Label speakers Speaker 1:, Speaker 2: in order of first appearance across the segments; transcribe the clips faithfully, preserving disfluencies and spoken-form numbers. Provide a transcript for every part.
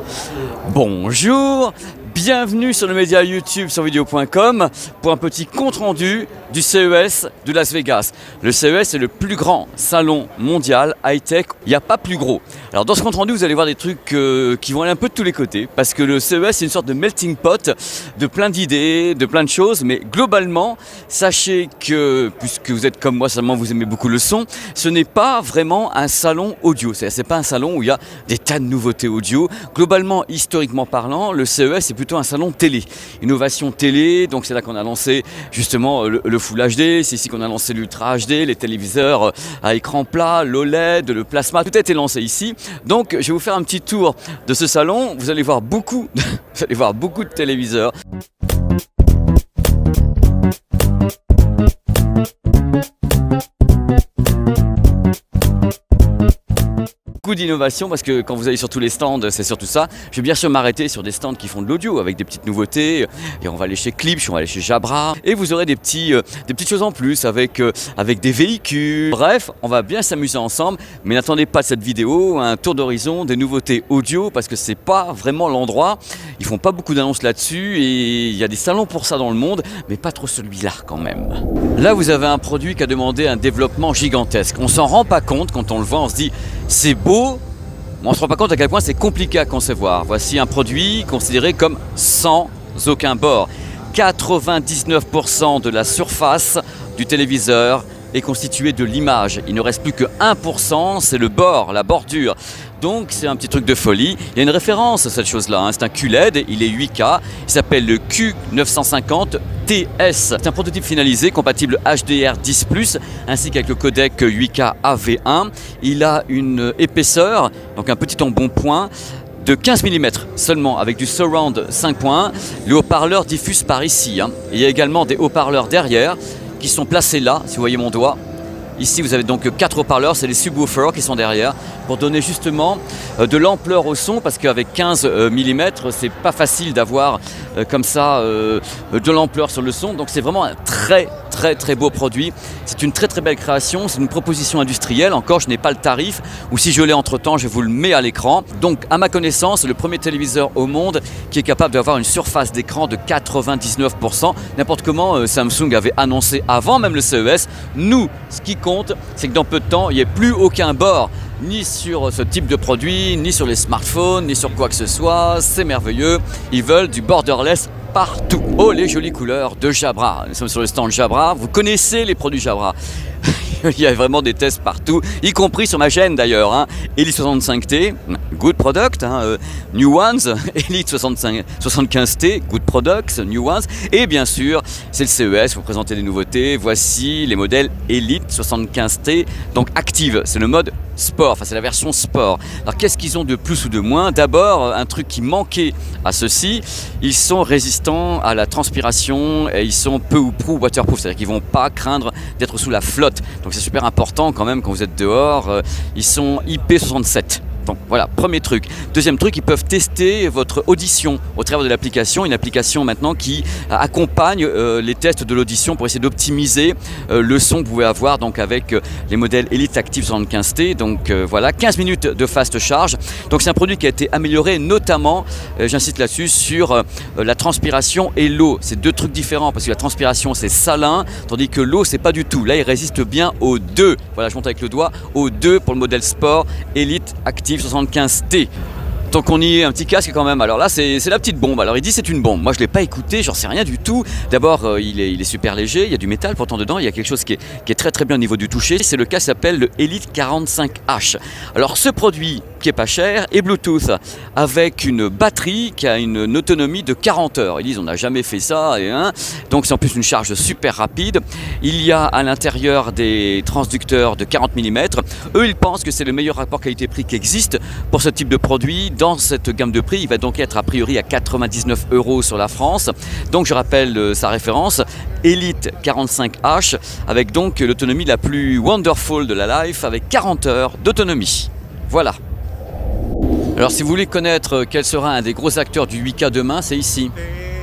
Speaker 1: Bonjour, bienvenue sur le média YouTube sur vidéo point com pour un petit compte rendu du C E S de Las Vegas. Le C E S est le plus grand salon mondial high-tech, il n'y a pas plus gros. Alors dans ce compte rendu vous allez voir des trucs euh, qui vont aller un peu de tous les côtés parce que le C E S c'est une sorte de melting pot de plein d'idées, de plein de choses, mais globalement sachez que, puisque vous êtes comme moi seulement vous aimez beaucoup le son, ce n'est pas vraiment un salon audio, c'est-à-dire c'est pas un salon où il y a des tas de nouveautés audio. Globalement, historiquement parlant, le C E S c'est plutôt un salon télé, innovation télé, donc c'est là qu'on a lancé justement le, le Full H D, c'est ici qu'on a lancé l'Ultra H D, les téléviseurs à écran plat, l'O L E D, le plasma, tout a été lancé ici. Donc je vais vous faire un petit tour de ce salon, vous allez voir beaucoup, vous allez voir beaucoup de téléviseurs. Beaucoup d'innovation parce que quand vous allez sur tous les stands, c'est surtout ça. Je vais bien sûr m'arrêter sur des stands qui font de l'audio avec des petites nouveautés. Et on va aller chez Klipsch, on va aller chez Jabra. Et vous aurez des, petits, euh, des petites choses en plus avec, euh, avec des véhicules. Bref, on va bien s'amuser ensemble. Mais n'attendez pas de cette vidéo un tour d'horizon des nouveautés audio parce que c'est pas vraiment l'endroit. Ils font pas beaucoup d'annonces là-dessus et il y a des salons pour ça dans le monde, mais pas trop celui-là quand même. Là, vous avez un produit qui a demandé un développement gigantesque. On s'en rend pas compte quand on le voit, on se dit c'est beau, mais on ne se rend pas compte à quel point c'est compliqué à concevoir. Voici un produit considéré comme sans aucun bord. quatre-vingt-dix-neuf pour cent de la surface du téléviseur est constituée de l'image. Il ne reste plus que un pour cent, c'est le bord, la bordure. Donc c'est un petit truc de folie. Il y a une référence à cette chose-là, hein. C'est un Q L E D, il est huit K, il s'appelle le Q neuf cent cinquante T S. C'est un prototype finalisé, compatible H D R dix plus, ainsi qu'avec le codec huit K A V un. Il a une épaisseur, donc un petit embonpoint, de quinze millimètres seulement, avec du surround cinq point un. Le haut-parleur diffuse par ici, hein. Il y a également des haut-parleurs derrière, qui sont placés là, si vous voyez mon doigt. Ici, vous avez donc quatre haut-parleurs, c'est les subwoofers qui sont derrière pour donner justement euh, de l'ampleur au son parce qu'avec quinze millimètres, c'est pas facile d'avoir euh, comme ça euh, de l'ampleur sur le son. Donc c'est vraiment un très très très beau produit. C'est une très très belle création, c'est une proposition industrielle. Encore, je n'ai pas le tarif ou si je l'ai entre temps, je vous le mets à l'écran. Donc à ma connaissance, c'est le premier téléviseur au monde qui est capable d'avoir une surface d'écran de quatre-vingt-dix-neuf pour cent. N'importe comment euh, Samsung avait annoncé avant même le C E S. Nous, ce qui compte, c'est que dans peu de temps, il n'y ait plus aucun bord, ni sur ce type de produit, ni sur les smartphones, ni sur quoi que ce soit. C'est merveilleux. Ils veulent du borderless partout. Oh, les jolies couleurs de Jabra. Nous sommes sur le stand Jabra. Vous connaissez les produits Jabra. Il y a vraiment des tests partout, y compris sur ma chaîne d'ailleurs. Hein. Elite soixante-cinq T, good product. Hein. Euh, New Ones, Elite soixante-cinq, soixante-quinze T, good products, New Ones. Et bien sûr, c'est le C E S, vous présentez des nouveautés. Voici les modèles Elite soixante-quinze T, donc active, c'est le mode sport, enfin c'est la version sport. Alors qu'est-ce qu'ils ont de plus ou de moins? D'abord, un truc qui manquait à ceux-ci, ils sont résistants à la transpiration et ils sont peu ou prou waterproof, c'est-à-dire qu'ils ne vont pas craindre d'être sous la flotte. Donc c'est super important quand même quand vous êtes dehors. Euh, ils sont I P soixante-sept. Donc voilà, premier truc. Deuxième truc, ils peuvent tester votre audition au travers de l'application. Une application maintenant qui accompagne euh, les tests de l'audition pour essayer d'optimiser euh, le son que vous pouvez avoir donc avec euh, les modèles Elite Active soixante-quinze T. Donc euh, voilà, quinze minutes de fast charge. Donc c'est un produit qui a été amélioré notamment, euh, j'insiste là-dessus, sur euh, la transpiration et l'eau. C'est deux trucs différents parce que la transpiration c'est salin, tandis que l'eau c'est pas du tout. Là il résiste bien aux deux. Voilà, je monte avec le doigt, aux deux pour le modèle sport Elite Active soixante-quinze T. Tant qu'on y est, un petit casque quand même. Alors là, c'est la petite bombe. Alors il dit c'est une bombe. Moi, je ne l'ai pas écouté, j'en sais rien du tout. D'abord, euh, il, il est super léger, il y a du métal pourtant dedans. Il y a quelque chose qui est, qui est très très bien au niveau du toucher. C'est le cas qui s'appelle le Elite quarante-cinq H. Alors ce produit qui est pas cher est Bluetooth avec une batterie qui a une autonomie de quarante heures. Ils disent on n'a jamais fait ça. Et, hein, donc c'est en plus une charge super rapide. Il y a à l'intérieur des transducteurs de quarante millimètres. Eux, ils pensent que c'est le meilleur rapport qualité-prix qui existe pour ce type de produit. Dans cette gamme de prix, il va donc être a priori à quatre-vingt-dix-neuf euros sur la France. Donc je rappelle euh, sa référence, Elite quarante-cinq H, avec donc l'autonomie la plus wonderful de la life, avec quarante heures d'autonomie. Voilà. Alors si vous voulez connaître quel sera un des gros acteurs du huit K demain, c'est ici.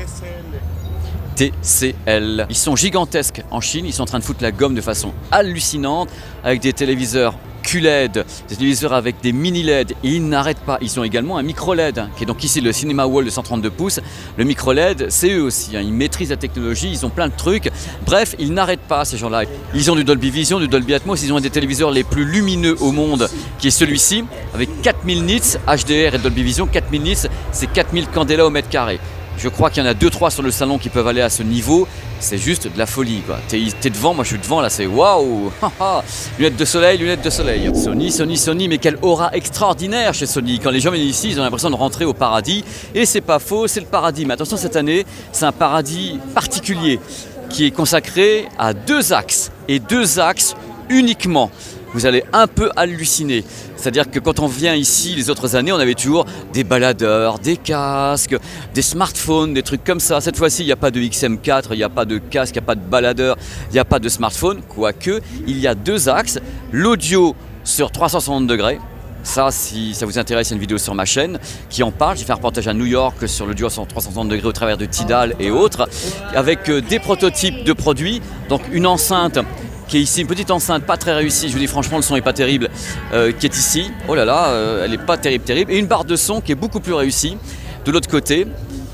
Speaker 1: T C L. Ils sont gigantesques en Chine, ils sont en train de foutre la gomme de façon hallucinante avec des téléviseurs Q L E D, des téléviseurs avec des mini L E D, et ils n'arrêtent pas. Ils ont également un micro L E D, hein, qui est donc ici le Cinema Wall de cent trente-deux pouces. Le micro L E D, c'est eux aussi, hein, ils maîtrisent la technologie, ils ont plein de trucs. Bref, ils n'arrêtent pas ces gens-là. Ils ont du Dolby Vision, du Dolby Atmos, ils ont un des téléviseurs les plus lumineux au monde, qui est celui-ci, avec quatre mille nits, H D R et Dolby Vision. quatre mille nits, c'est quatre mille candela au mètre carré. Je crois qu'il y en a deux trois sur le salon qui peuvent aller à ce niveau. C'est juste de la folie, quoi. T'es, t'es devant, moi je suis devant, là c'est waouh. Lunettes de soleil, lunettes de soleil. Sony, Sony, Sony, mais quelle aura extraordinaire chez Sony. Quand les gens viennent ici, ils ont l'impression de rentrer au paradis. Et c'est pas faux, c'est le paradis. Mais attention, cette année, c'est un paradis particulier qui est consacré à deux axes. Et deux axes uniquement. Vous allez un peu halluciner. C'est-à-dire que quand on vient ici, les autres années, on avait toujours des baladeurs, des casques, des smartphones, des trucs comme ça. Cette fois-ci, il n'y a pas de X M quatre, il n'y a pas de casque, il n'y a pas de baladeur, il n'y a pas de smartphone. Quoique, il y a deux axes. L'audio sur trois cent soixante degrés. Ça, si ça vous intéresse, il y a une vidéo sur ma chaîne qui en parle. J'ai fait un reportage à New York sur l'audio sur trois cent soixante degrés au travers de Tidal et autres, avec des prototypes de produits. Donc une enceinte qui est ici, une petite enceinte pas très réussie, je vous dis franchement le son n'est pas terrible, euh, qui est ici, oh là là, euh, elle n'est pas terrible terrible, et une barre de son qui est beaucoup plus réussie, de l'autre côté,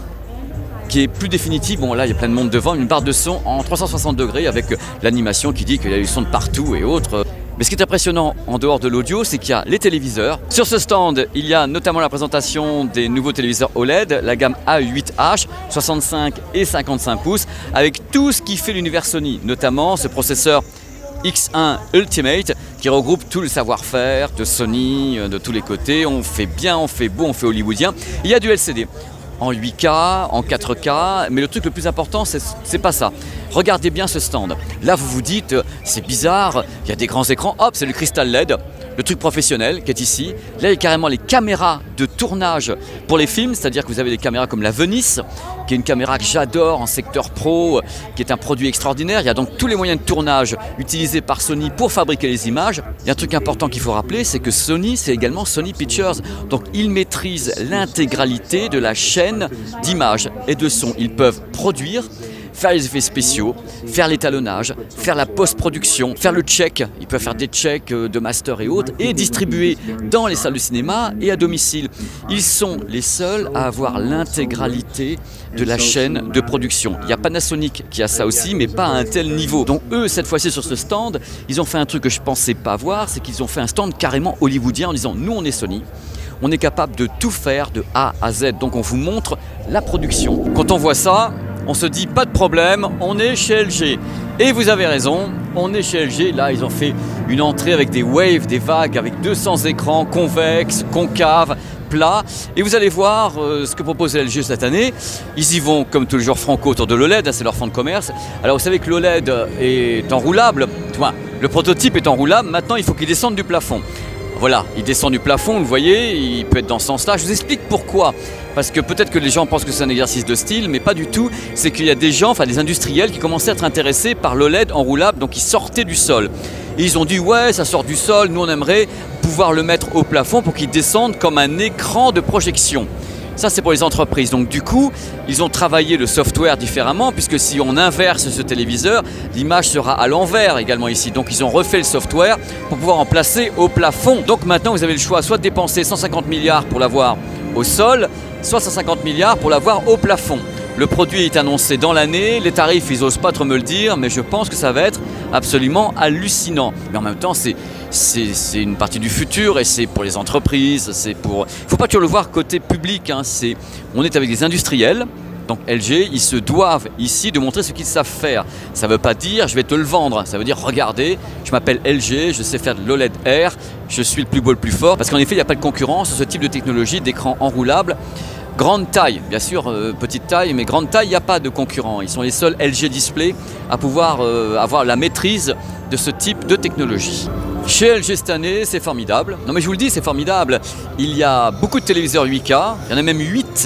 Speaker 1: qui est plus définitive, bon là il y a plein de monde devant, une barre de son en trois cent soixante degrés avec l'animation qui dit qu'il y a du son de partout et autres. Mais ce qui est impressionnant en dehors de l'audio, c'est qu'il y a les téléviseurs. Sur ce stand, il y a notamment la présentation des nouveaux téléviseurs O L E D, la gamme A huit H, soixante-cinq et cinquante-cinq pouces, avec tout ce qui fait l'univers Sony, notamment ce processeur X un Ultimate qui regroupe tout le savoir-faire de Sony de tous les côtés. On fait bien, on fait beau, on fait hollywoodien. Il y a du L C D en huit K, en quatre K, mais le truc le plus important, c'est pas ça. Regardez bien ce stand. Là, vous vous dites, c'est bizarre, il y a des grands écrans. Hop, c'est le Crystal L E D, le truc professionnel qui est ici. Là, il y a carrément les caméras de tournage pour les films, c'est-à-dire que vous avez des caméras comme la Venice, qui est une caméra que j'adore en secteur pro, qui est un produit extraordinaire. Il y a donc tous les moyens de tournage utilisés par Sony pour fabriquer les images. Il y a un truc important qu'il faut rappeler, c'est que Sony, c'est également Sony Pictures. Donc, ils maîtrisent l'intégralité de la chaîne d'images et de son. Ils peuvent produire, faire les effets spéciaux, faire l'étalonnage, faire la post-production, faire le check. Ils peuvent faire des checks de master et autres et distribuer dans les salles de cinéma et à domicile. Ils sont les seuls à avoir l'intégralité de la chaîne de production. Il y a Panasonic qui a ça aussi, mais pas à un tel niveau. Donc eux, cette fois-ci sur ce stand, ils ont fait un truc que je ne pensais pas voir, c'est qu'ils ont fait un stand carrément hollywoodien en disant « Nous, on est Sony ». On est capable de tout faire de A à Z. Donc on vous montre la production. Quand on voit ça, on se dit pas de problème, on est chez L G. Et vous avez raison, on est chez L G. Là, ils ont fait une entrée avec des waves, des vagues, avec deux cents écrans convexes, concaves, plats. Et vous allez voir euh, ce que propose L G cette année. Ils y vont comme tous les jours franco autour de l'O L E D, hein, c'est leur fond de commerce. Alors vous savez que l'O L E D est enroulable. Enfin, le prototype est enroulable, maintenant il faut qu'il descende du plafond. Voilà, il descend du plafond, vous le voyez, il peut être dans ce sens-là. Je vous explique pourquoi. Parce que peut-être que les gens pensent que c'est un exercice de style, mais pas du tout. C'est qu'il y a des gens, enfin des industriels qui commençaient à être intéressés par l'O L E D enroulable, donc ils sortaient du sol. Et ils ont dit, ouais, ça sort du sol, nous on aimerait pouvoir le mettre au plafond pour qu'il descende comme un écran de projection. Ça, c'est pour les entreprises. Donc du coup, ils ont travaillé le software différemment, puisque si on inverse ce téléviseur, l'image sera à l'envers également ici. Donc ils ont refait le software pour pouvoir en placer au plafond. Donc maintenant, vous avez le choix soit de dépenser cent cinquante milliards pour l'avoir au sol, soit cent cinquante milliards pour l'avoir au plafond. Le produit est annoncé dans l'année, les tarifs, ils n'osent pas trop me le dire, mais je pense que ça va être absolument hallucinant. Mais en même temps, c'est c'est une partie du futur et c'est pour les entreprises, c'est pour... Il ne faut pas toujours le voir côté public, hein, c'est... on est avec des industriels, donc L G, ils se doivent ici de montrer ce qu'ils savent faire. Ça ne veut pas dire je vais te le vendre, ça veut dire regardez, je m'appelle L G, je sais faire de l'O L E D R, je suis le plus beau, le plus fort, parce qu'en effet, il n'y a pas de concurrence sur ce type de technologie d'écran enroulable. Grande taille, bien sûr, euh, petite taille, mais grande taille, il n'y a pas de concurrent. Ils sont les seuls L G Display à pouvoir euh, avoir la maîtrise de ce type de technologie. Chez L G cette année, c'est formidable. Non mais je vous le dis, c'est formidable. Il y a beaucoup de téléviseurs huit K, il y en a même huit.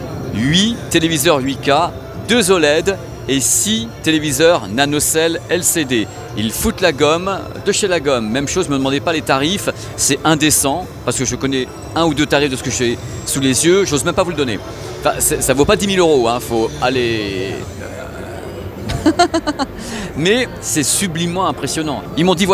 Speaker 1: huit téléviseurs huit K, deux O L E D et six téléviseurs NanoCell L C D. Ils foutent la gomme de chez la gomme. Même chose, ne me demandez pas les tarifs, c'est indécent, parce que je connais un ou deux tarifs de ce que j'ai sous les yeux, j'ose même pas vous le donner. Enfin, ça ne vaut pas dix mille euros, hein, faut aller... Mais c'est sublimement impressionnant. Ils m'ont dit voilà,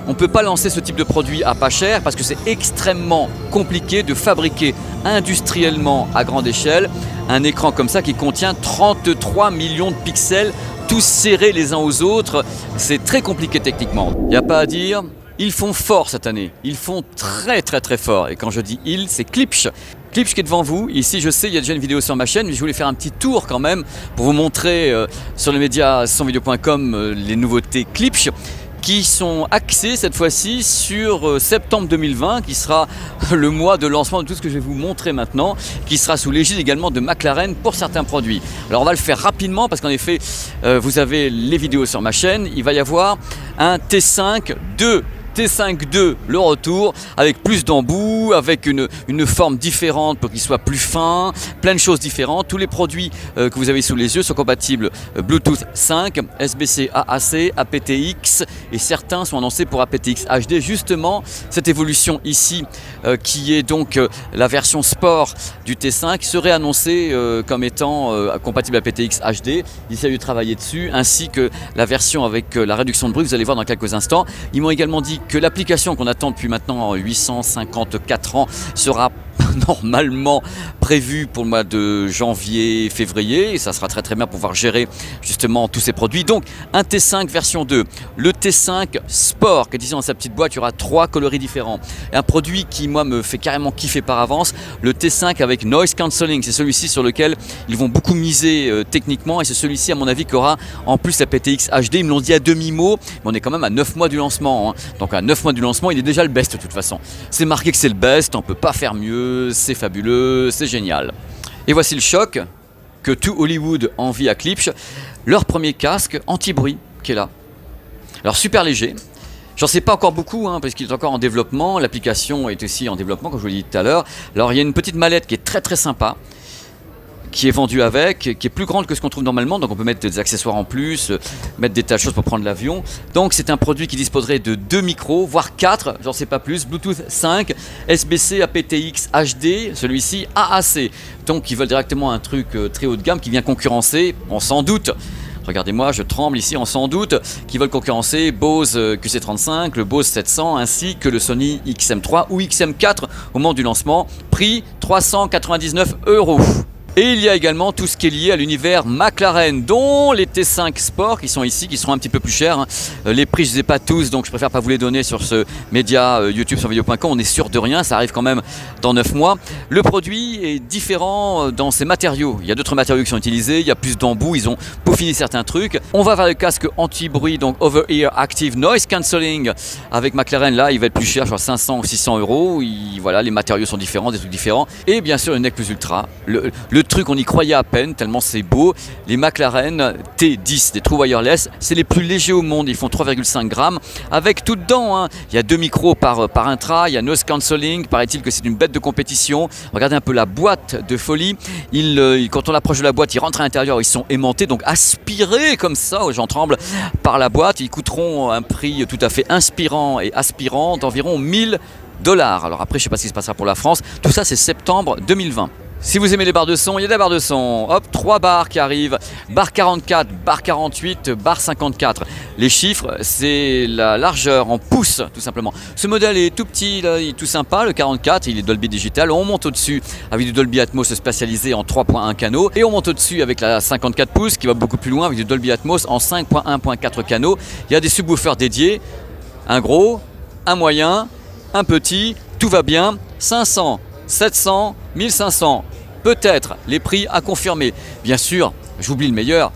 Speaker 1: on ne peut pas lancer ce type de produit à pas cher parce que c'est extrêmement compliqué de fabriquer industriellement à grande échelle un écran comme ça qui contient trente-trois millions de pixels, tous serrés les uns aux autres. C'est très compliqué techniquement. Il n'y a pas à dire. Ils font fort cette année, ils font très très très fort. Et quand je dis ils, c'est Klipsch. Klipsch qui est devant vous. Ici, je sais, il y a déjà une vidéo sur ma chaîne, mais je voulais faire un petit tour quand même pour vous montrer euh, sur le média son vidéo point com euh, les nouveautés Klipsch qui sont axées cette fois-ci sur euh, septembre deux mille vingt, qui sera le mois de lancement de tout ce que je vais vous montrer maintenant, qui sera sous l'égide également de McLaren pour certains produits. Alors on va le faire rapidement parce qu'en effet, euh, vous avez les vidéos sur ma chaîne. Il va y avoir un T cinq deux. T cinq deux, le retour, avec plus d'embouts, avec une, une forme différente pour qu'il soit plus fin, plein de choses différentes. Tous les produits euh, que vous avez sous les yeux sont compatibles euh, Bluetooth cinq, S B C A A C, A P T X et certains sont annoncés pour A P T X H D. Justement, cette évolution ici, euh, qui est donc euh, la version sport du T cinq, serait annoncée euh, comme étant euh, compatible A P T X H D. Il s'agit de travailler dessus, ainsi que la version avec euh, la réduction de bruit, vous allez voir dans quelques instants. Ils m'ont également dit que l'application qu'on attend depuis maintenant huit cent cinquante-quatre ans sera normalement prévu pour le mois de janvier, février, et ça sera très très bien pour pouvoir gérer justement tous ces produits. Donc un T cinq version deux, le T cinq Sport qui est ici dans sa petite boîte, il y aura trois coloris différents. Et un produit qui moi me fait carrément kiffer par avance, le T cinq avec Noise Cancelling, c'est celui-ci sur lequel ils vont beaucoup miser euh, techniquement, et c'est celui-ci à mon avis qui aura en plus la P T X H D. Ils me l'ont dit à demi-mot, mais on est quand même à neuf mois du lancement, hein. Donc à neuf mois du lancement, il est déjà le best de toute façon. C'est marqué que c'est le best, on peut pas faire mieux, c'est fabuleux, c'est génial. Et voici le choc que tout Hollywood envie à Klipsch, leur premier casque anti-bruit qui est là. Alors super léger, j'en sais pas encore beaucoup hein, parce qu'il est encore en développement, l'application est aussi en développement comme je vous l'ai dit tout à l'heure. Alors il y a une petite mallette qui est très très sympa, qui est vendue avec, qui est plus grande que ce qu'on trouve normalement, donc on peut mettre des accessoires en plus, mettre des tas de choses pour prendre l'avion. Donc c'est un produit qui disposerait de deux micros, voire quatre, j'en sais pas plus, Bluetooth cinq, S B C, A P T X H D, celui-ci A A C. Donc ils veulent directement un truc très haut de gamme qui vient concurrencer, on s'en doute. Regardez-moi, je tremble ici, on s'en doute, qui veulent concurrencer Bose Q C trente-cinq, le Bose sept cents, ainsi que le Sony X M trois ou X M quatre au moment du lancement, prix trois cent quatre-vingt-dix-neuf euros. Et il y a également tout ce qui est lié à l'univers McLaren, dont les T cinq Sport qui sont ici, qui seront un petit peu plus chers. Hein. Les prix, je ne les ai pas tous, donc je préfère pas vous les donner sur ce média euh, YouTube sur vidéo point com. On est sûr de rien, ça arrive quand même dans neuf mois. Le produit est différent dans ses matériaux. Il y a d'autres matériaux qui sont utilisés, il y a plus d'embouts, ils ont peaufiné certains trucs. On va vers le casque anti-bruit, donc Over-Ear Active Noise Cancelling. Avec McLaren, là, il va être plus cher, je crois cinq cents ou six cents euros. Il, voilà, les matériaux sont différents, des trucs différents. Et bien sûr, une Neck Plus Ultra. Le, le truc, on y croyait à peine, tellement c'est beau. Les McLaren T dix, des True Wireless, c'est les plus légers au monde. Ils font trois virgule cinq grammes, avec tout dedans. Hein. Il y a deux micros par, par intra, il y a Noise Cancelling. Paraît-il que c'est une bête de compétition. Regardez un peu la boîte de folie. Il, euh, quand on approche de la boîte, ils rentrent à l'intérieur, ils sont aimantés, donc aspirés comme ça, j'en tremble, par la boîte. Ils coûteront un prix tout à fait inspirant et aspirant d'environ mille dollars. Alors après, je ne sais pas ce qui se passera pour la France. Tout ça, c'est septembre deux mille vingt. Si vous aimez les barres de son, il y a des barres de son. Hop, trois barres qui arrivent. Barre quarante-quatre, barre quarante-huit, barre cinquante-quatre. Les chiffres, c'est la largeur en pouces, tout simplement. Ce modèle est tout petit, là, il est tout sympa. Le quarante-quatre, il est Dolby Digital. On monte au-dessus avec du Dolby Atmos spatialisé en trois point un canaux. Et on monte au-dessus avec la cinquante-quatre pouces qui va beaucoup plus loin avec du Dolby Atmos en cinq point un point quatre canaux. Il y a des subwoofers dédiés. Un gros, un moyen, un petit. Tout va bien. cinq cents, sept cents, mille cinq cents. Peut-être les prix à confirmer. Bien sûr, j'oublie le meilleur.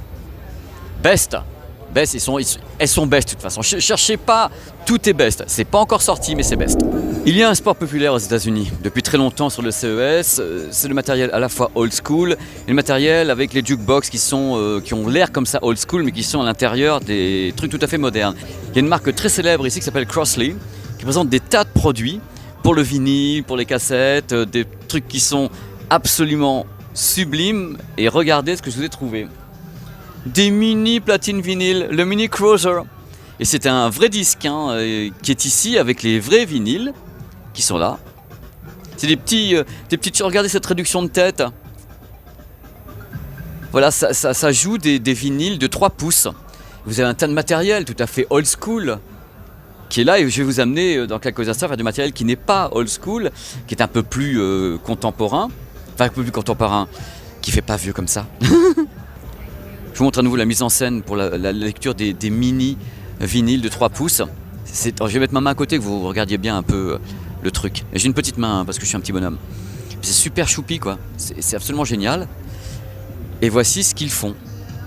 Speaker 1: Best. Best, ils sont, ils, elles sont best de toute façon. Cherchez pas, tout est best. C'est pas encore sorti, mais c'est best. Il y a un sport populaire aux États-Unis depuis très longtemps sur le C E S. C'est le matériel à la fois old school et le matériel avec les jukebox qui, sont, euh, qui ont l'air comme ça old school, mais qui sont à l'intérieur des trucs tout à fait modernes. Il y a une marque très célèbre ici qui s'appelle Crossley, qui présente des tas de produits pour le vinyle, pour les cassettes, euh, des trucs qui sont absolument sublimes. Et regardez ce que je vous ai trouvé. Des mini platines vinyles, le Mini Cruiser. Et c'est un vrai disque hein, euh, qui est ici avec les vrais vinyles qui sont là. C'est des petits, euh, des petites. Regardez cette réduction de tête. Voilà, ça, ça, ça joue des, des vinyles de trois pouces. Vous avez un tas de matériel tout à fait old school. qui est là, et je vais vous amener dans quelques instants vers du matériel qui n'est pas old school, qui est un peu plus euh, contemporain, enfin un peu plus contemporain, qui fait pas vieux comme ça. Je vous montre à nouveau la mise en scène pour la, la lecture des, des mini vinyles de trois pouces. C'est, je vais mettre ma main à côté, que vous regardiez bien un peu le truc. Et j'ai une petite main, hein, parce que je suis un petit bonhomme. C'est super choupi, quoi. C'est absolument génial. Et voici ce qu'ils font.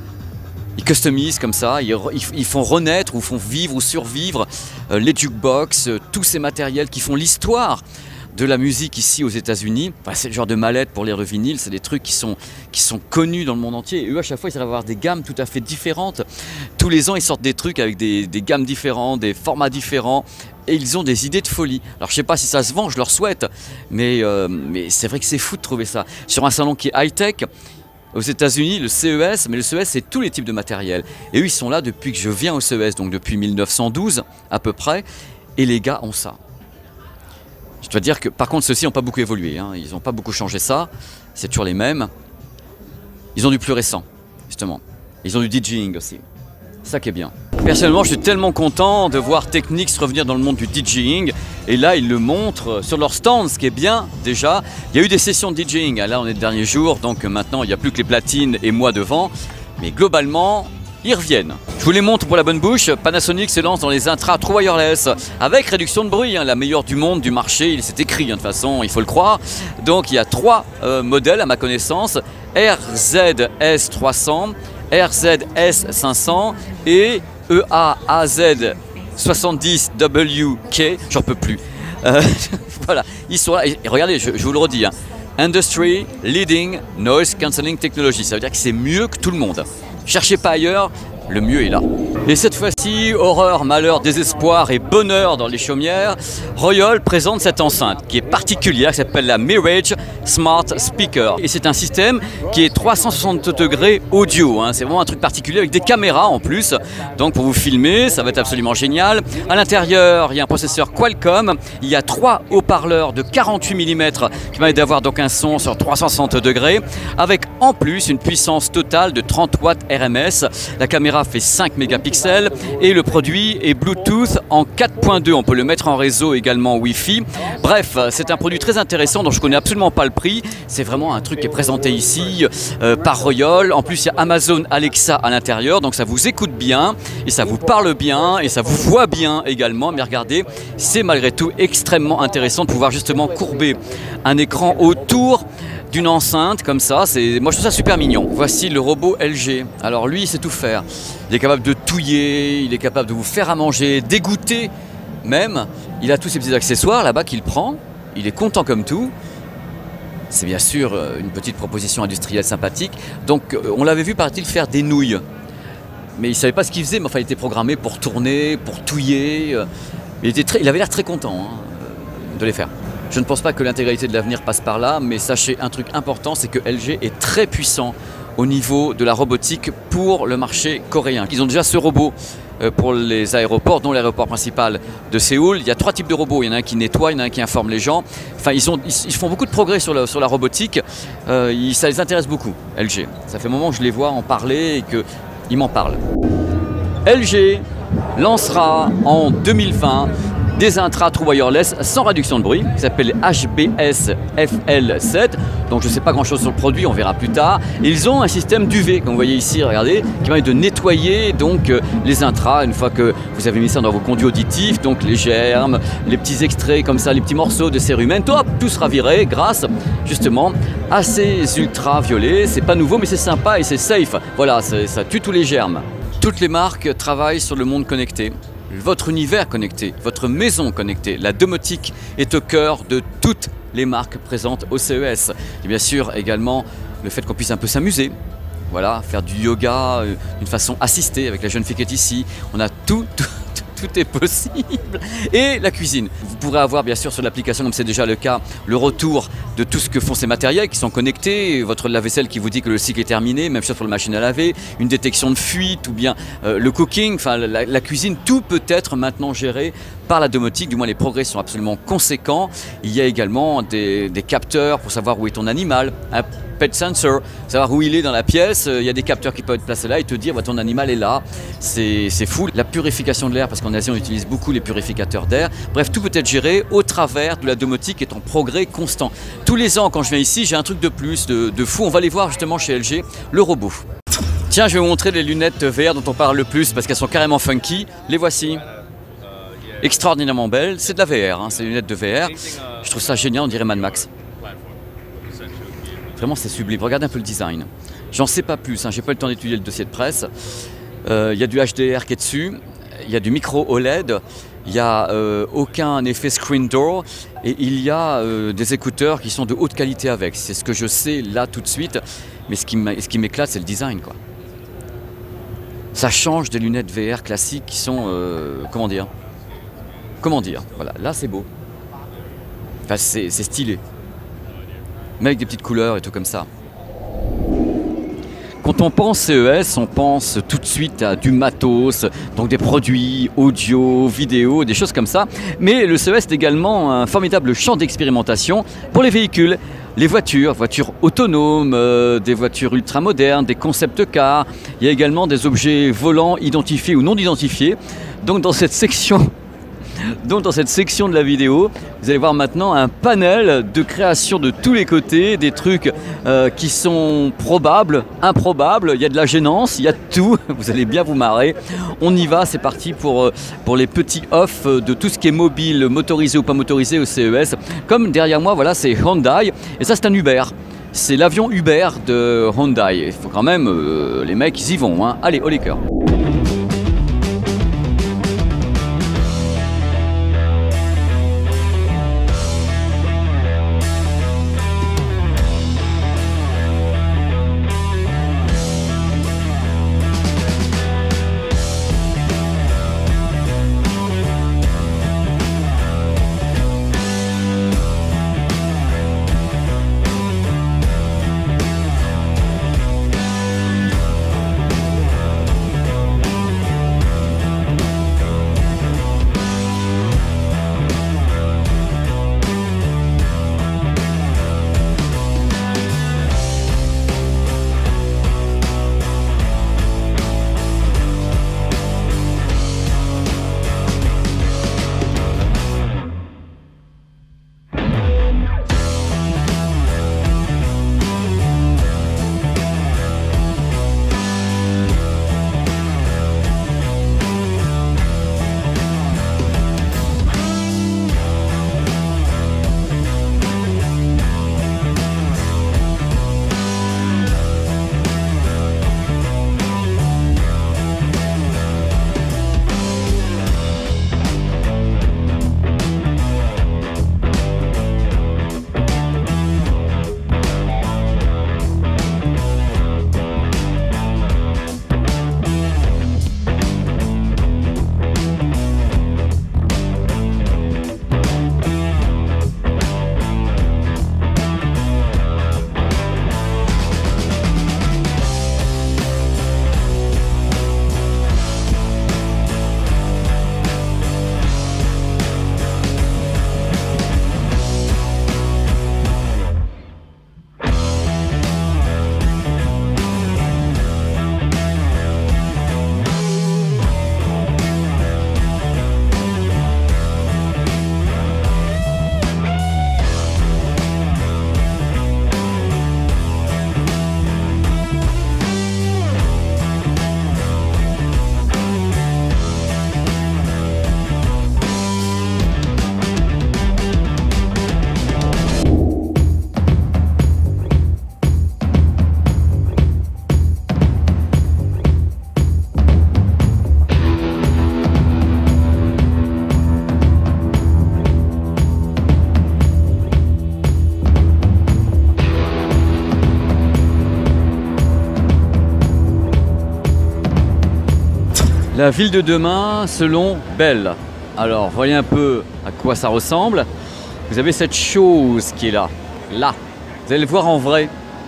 Speaker 1: Ils customisent comme ça, ils, ils, ils font renaître ou font vivre ou survivre euh, les jukebox, euh, tous ces matériels qui font l'histoire de la musique ici aux États-Unis. Enfin, c'est le genre de mallette pour les vinyles, c'est des trucs qui sont, qui sont connus dans le monde entier. Et eux, à chaque fois, ils arrivent à avoir des gammes tout à fait différentes. Tous les ans, ils sortent des trucs avec des, des gammes différentes, des formats différents. Et ils ont des idées de folie. Alors je sais pas si ça se vend, je leur souhaite, mais, euh, mais c'est vrai que c'est fou de trouver ça. Sur un salon qui est high-tech, aux États-Unis, le C E S, mais le C E S c'est tous les types de matériel. Et eux ils sont là depuis que je viens au C E S, donc depuis mille neuf cent douze à peu près, et les gars ont ça. Je dois dire que par contre ceux-ci n'ont pas beaucoup évolué, hein. Ils n'ont pas beaucoup changé ça, c'est toujours les mêmes. Ils ont du plus récent, justement. Ils ont du DJing aussi. Ça qui est bien. Personnellement, je suis tellement content de voir Technics revenir dans le monde du DJing. Et là, ils le montrent sur leur stand, ce qui est bien déjà. Il y a eu des sessions de DJing. Là, on est le dernier jour, donc maintenant, il n'y a plus que les platines et moi devant. Mais globalement, ils reviennent. Je vous les montre pour la bonne bouche. Panasonic se lance dans les Intra True Wireless avec réduction de bruit, hein, la meilleure du monde du marché. Il s'est écrit, hein, de toute façon, il faut le croire. Donc, il y a trois euh, modèles à ma connaissance. R Z S trois cents, R Z S cinq cents et E A A Z soixante-dix W K, j'en peux plus. Euh, voilà, ils sont là, et regardez, je, je vous le redis, hein. Industry Leading Noise Cancelling Technology, ça veut dire que c'est mieux que tout le monde. Cherchez pas ailleurs, le mieux est là. Et cette fois-ci, horreur, malheur, désespoir et bonheur dans les chaumières, Royal présente cette enceinte qui est particulière, qui s'appelle la Mirage Smart Speaker. Et c'est un système qui est trois cent soixante degrés audio, hein. C'est vraiment un truc particulier avec des caméras en plus. Donc pour vous filmer, ça va être absolument génial. À l'intérieur, il y a un processeur Qualcomm, il y a trois haut-parleurs de quarante-huit millimètres qui permettent d'avoir donc un son sur trois cent soixante degrés, avec en plus une puissance totale de trente watts R M S. La caméra fait cinq mégapixels et le produit est Bluetooth en quatre point deux. On peut le mettre en réseau également Wi-Fi. Bref, c'est un produit très intéressant dont je ne connais absolument pas le prix. C'est vraiment un truc qui est présenté ici euh, par Royal. En plus, il y a Amazon Alexa à l'intérieur, donc ça vous écoute bien et ça vous parle bien et ça vous voit bien également. Mais regardez, c'est malgré tout extrêmement intéressant de pouvoir justement courber un écran autour d'une enceinte comme ça. C'est, moi je trouve ça super mignon. Voici le robot L G. Alors lui il sait tout faire. Il est capable de touiller, il est capable de vous faire à manger, dégoûter même. Il a tous ces petits accessoires là-bas qu'il prend. Il est content comme tout. C'est bien sûr une petite proposition industrielle sympathique. Donc on l'avait vu paraît-il faire des nouilles. Mais il ne savait pas ce qu'il faisait, mais enfin il était programmé pour tourner, pour touiller. Il, était très, il avait l'air très content, hein, de les faire. Je ne pense pas que l'intégralité de l'avenir passe par là, mais sachez un truc important, c'est que L G est très puissant au niveau de la robotique pour le marché coréen. Ils ont déjà ce robot pour les aéroports, dont l'aéroport principal de Séoul. Il y a trois types de robots. Il y en a un qui nettoie, il y en a un qui informe les gens. Enfin, ils, ont, ils, ils font beaucoup de progrès sur la, sur la robotique. Euh, ils, ça les intéresse beaucoup, L G. Ça fait un moment que je les vois en parler et qu'ils m'en parlent. L G lancera en deux mille vingt des Intra True Wireless sans réduction de bruit, qui s'appelle H B S F L sept. Donc je ne sais pas grand chose sur le produit, on verra plus tard. Et ils ont un système d'U V, comme vous voyez ici, regardez, qui permet de nettoyer donc euh, les intras une fois que vous avez mis ça dans vos conduits auditifs, donc les germes, les petits extraits comme ça, les petits morceaux de cérumen, hop, tout sera viré grâce justement à ces ultraviolets. C'est pas nouveau mais c'est sympa et c'est safe. Voilà, ça tue tous les germes. Toutes les marques travaillent sur le monde connecté. Votre univers connecté, votre maison connectée. La domotique est au cœur de toutes les marques présentes au C E S. Et bien sûr également le fait qu'on puisse un peu s'amuser. Voilà, faire du yoga euh, d'une façon assistée avec la jeune fille qui est ici. On a tout, tout, tout est possible. Et la cuisine. Vous pourrez avoir bien sûr sur l'application, comme c'est déjà le cas, le retour de tout ce que font ces matériels qui sont connectés. Votre lave-vaisselle qui vous dit que le cycle est terminé, même chose pour la machine à laver, une détection de fuite ou bien euh, le cooking, enfin la, la cuisine, tout peut être maintenant géré par la domotique. Du moins les progrès sont absolument conséquents. Il y a également des, des capteurs pour savoir où est ton animal. Hein. pet sensor, savoir où il est dans la pièce. Il y a des capteurs qui peuvent être placés là et te dire bah, ton animal est là. C'est fou. La purification de l'air, parce qu'en Asie on utilise beaucoup les purificateurs d'air. Bref, tout peut être géré au travers de la domotique qui est en progrès constant. Tous les ans quand je viens ici, j'ai un truc de plus, de, de fou. On va aller voir justement chez L G le robot. Tiens, je vais vous montrer les lunettes V R dont on parle le plus parce qu'elles sont carrément funky. Les voici. Extraordinairement belles. C'est de la V R, hein, c'est des lunettes de V R. Je trouve ça génial, on dirait Mad Max. Vraiment, c'est sublime. Regardez un peu le design. J'en sais pas plus, hein, j'ai pas eu le temps d'étudier le dossier de presse. Il euh, y a du H D R qui est dessus. Il y a du micro O L E D. Il n'y a euh, aucun effet screen door. Et il y a euh, des écouteurs qui sont de haute qualité avec. C'est ce que je sais là tout de suite. Mais ce qui m'éclate, c'est le design, quoi. Ça change des lunettes V R classiques qui sont, euh, comment dire Comment dire Voilà, là c'est beau. Enfin, c'est stylé. Mais avec des petites couleurs et tout comme ça. Quand on pense C E S, on pense tout de suite à du matos, donc des produits audio, vidéo, des choses comme ça. Mais le C E S est également un formidable champ d'expérimentation pour les véhicules. Les voitures, voitures autonomes, euh, des voitures ultramodernes, des concept cars. Il y a également des objets volants identifiés ou non identifiés. Donc dans cette section, donc dans cette section de la vidéo, vous allez voir maintenant un panel de création de tous les côtés, des trucs euh, qui sont probables, improbables, il y a de la gênance, il y a tout, vous allez bien vous marrer. On y va, c'est parti pour, pour les petits off de tout ce qui est mobile, motorisé ou pas motorisé au C E S. Comme derrière moi, voilà, c'est Hyundai, et ça c'est un Uber. C'est l'avion Uber de Hyundai. Il faut quand même, euh, les mecs, ils y vont, hein. Allez, au les cœurs. La ville de demain selon Bell. Alors, voyez un peu à quoi ça ressemble. Vous avez cette chose qui est là, là. Vous allez le voir en vrai.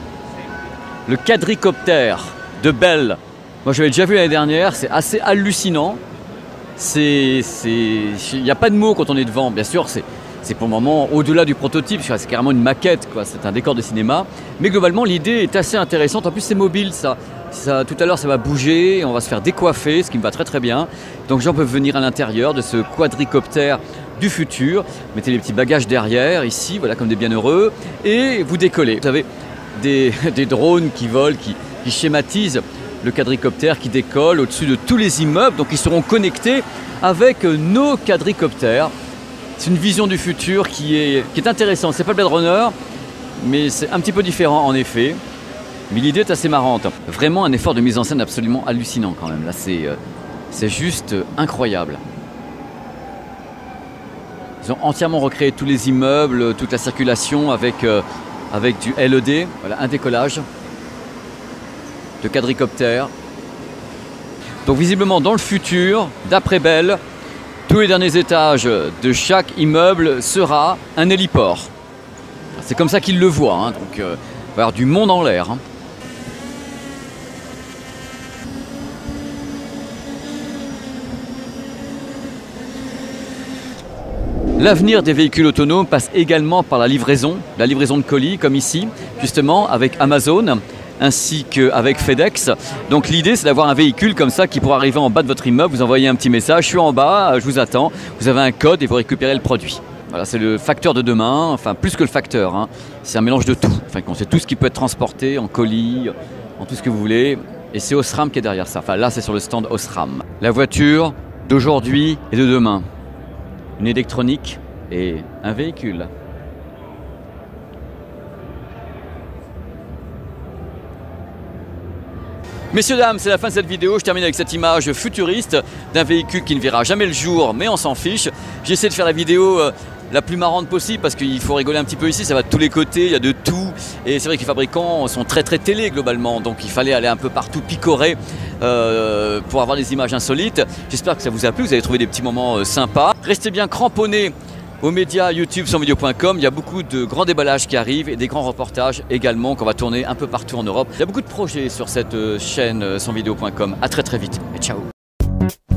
Speaker 1: Le quadricoptère de Bell. Moi, je l'avais déjà vu l'année dernière. C'est assez hallucinant. C'est, c'est, il n'y a pas de mots quand on est devant. Bien sûr, c'est, c'est pour le moment au-delà du prototype, c'est carrément une maquette, quoi. C'est un décor de cinéma. Mais globalement, l'idée est assez intéressante. En plus, c'est mobile, ça. ça tout à l'heure, ça va bouger, on va se faire décoiffer, ce qui me va très très bien. Donc, les gens peuvent venir à l'intérieur de ce quadricoptère du futur. Mettez les petits bagages derrière, ici, voilà, comme des bienheureux, et vous décollez. Vous avez des, des drones qui volent, qui, qui schématisent le quadricoptère qui décolle au-dessus de tous les immeubles. Donc, ils seront connectés avec nos quadricoptères. C'est une vision du futur qui est, qui est intéressante. C'est pas le Blade Runner, mais c'est un petit peu différent en effet. Mais l'idée est assez marrante. Vraiment un effort de mise en scène absolument hallucinant quand même. Là, c'est, euh, c'est juste incroyable. Ils ont entièrement recréé tous les immeubles, toute la circulation avec, euh, avec du L E D. Voilà, un décollage de quadricoptère. Donc visiblement dans le futur, d'après Bell, tous les derniers étages de chaque immeuble sera un héliport. C'est comme ça qu'ils le voient, hein. Donc euh, il va y avoir du monde en l'air. Hein. L'avenir des véhicules autonomes passe également par la livraison, la livraison de colis, comme ici, justement, avec Amazon, ainsi qu'avec FedEx. Donc l'idée, c'est d'avoir un véhicule comme ça qui pourra arriver en bas de votre immeuble, vous envoyez un petit message, je suis en bas, je vous attends, vous avez un code et vous récupérez le produit. Voilà, c'est le facteur de demain, enfin plus que le facteur, hein. C'est un mélange de tout. Enfin, c'est tout ce qui peut être transporté en colis, en tout ce que vous voulez. Et c'est Osram qui est derrière ça. Enfin là, c'est sur le stand Osram. La voiture d'aujourd'hui et de demain. Une électronique et un véhicule. Messieurs, dames, c'est la fin de cette vidéo. Je termine avec cette image futuriste d'un véhicule qui ne verra jamais le jour, mais on s'en fiche. J'essaie de faire la vidéo euh, la plus marrante possible parce qu'il faut rigoler un petit peu ici, ça va de tous les côtés, il y a de tout. Et c'est vrai que les fabricants sont très très télé globalement, donc il fallait aller un peu partout picorer euh, pour avoir des images insolites. J'espère que ça vous a plu, vous avez trouvé des petits moments euh, sympas. Restez bien cramponnés aux médias YouTube sur vidéo point com, il y a beaucoup de grands déballages qui arrivent et des grands reportages également qu'on va tourner un peu partout en Europe. Il y a beaucoup de projets sur cette chaîne sur vidéo point com. À très très vite et ciao.